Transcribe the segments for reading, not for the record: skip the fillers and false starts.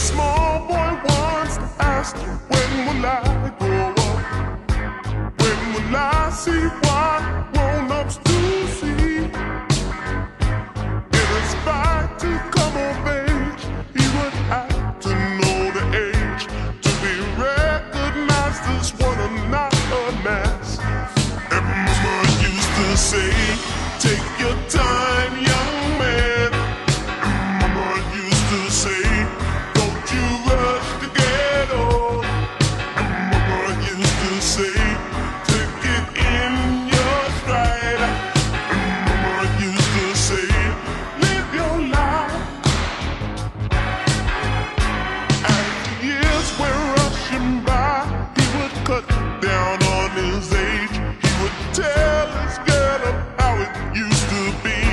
small boy once asked, when will I grow up? When will I see what grown-ups do see? In his fight to come of age, he would have to know the age to be recognized as one and not a mass. And Mama used to say, take your time, young man. And Mama used to say, don't you rush to get old. And Mama used to say, take it in your stride. And Mama used to say, live your life. As the years were rushing by, he would cut down on his age. He would tell his girl of how it used to be,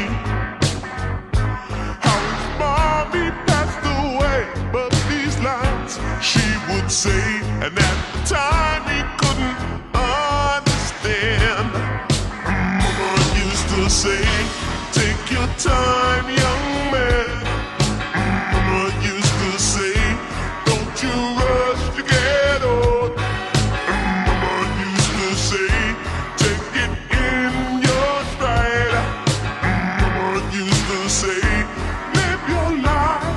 how his mommy passed away, but these lines she would say, and at the time he couldn't understand. Mama used to say, take your time, young man. Mama used to say, don't you rush to get old. Mama used to say, take it in your stride. Mama used to say, live your life.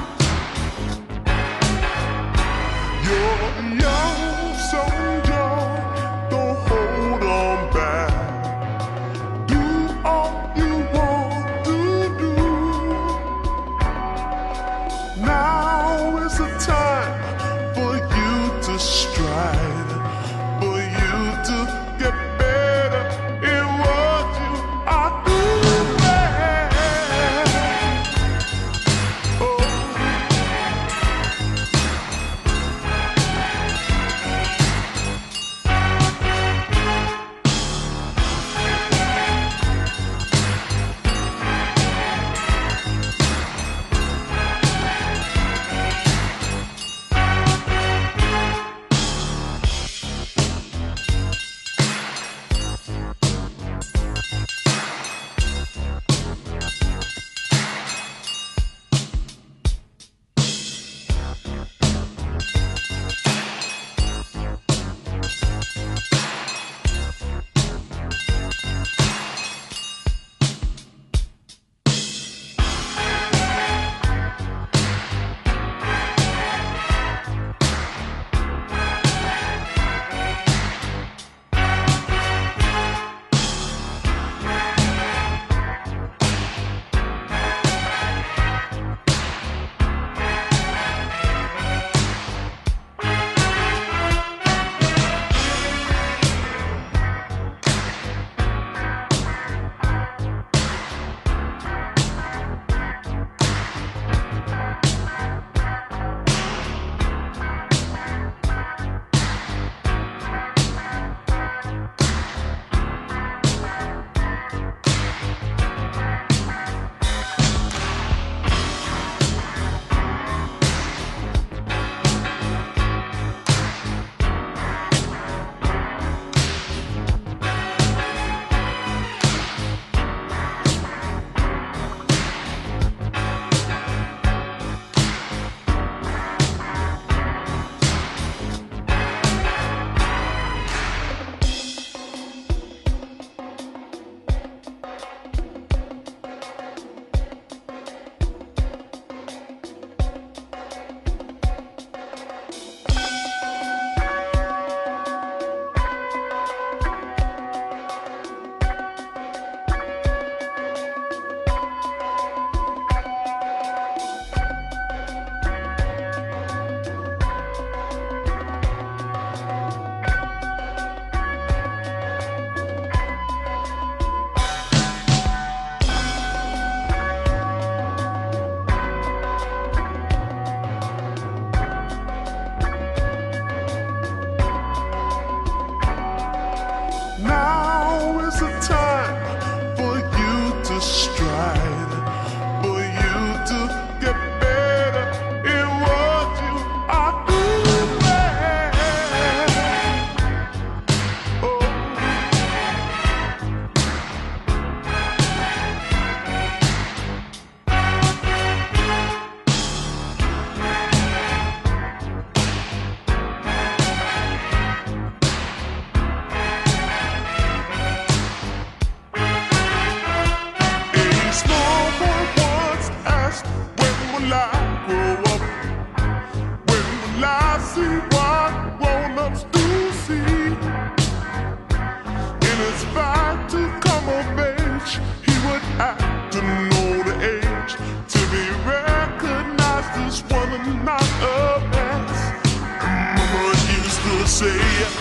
You're a young soldier, don't hold on back. Do all you want to do. grow up. When will I see what grown-ups do see? In his fight to come of age, he would act to know the age, to be recognized as one and not a past. And Mama used to say,